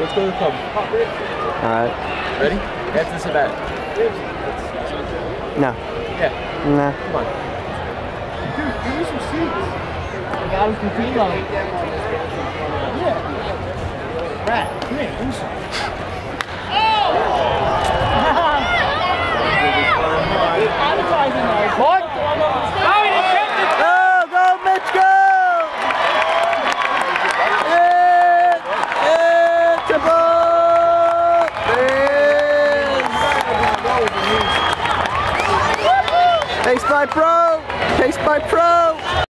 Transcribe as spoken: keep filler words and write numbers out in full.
Let's go to the pub. Alright. Ready? After this event. No. Yeah. Nah. Come on. Dude, give me some seats. I got him from Kilo. Yeah. Rat, come here, do something. What? Go, go, Mitch, go! It's a ball! Ace by Pro! Ace by Pro!